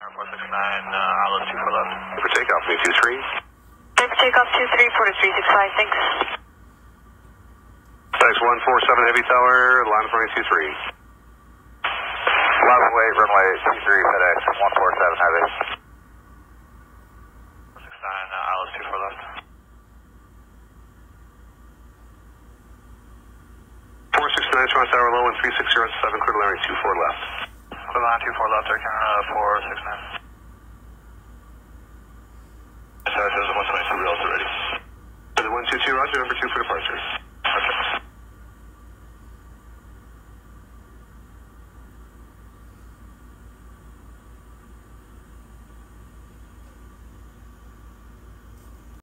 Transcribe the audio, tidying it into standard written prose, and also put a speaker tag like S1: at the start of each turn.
S1: 469, I'll 24 left.
S2: For takeoff, 323.
S3: For takeoff 23, 4365, thanks.
S2: Thanks, 147 Heavy Tower, line of runway 23.
S1: Left wait, runway 23, FedEx, 147 Heavy. 469, I'll 24 left.
S2: 469, Toronto Tower low, and 3607, clear to landing 24 left.
S1: Clear line 24 left, Air Canada 469.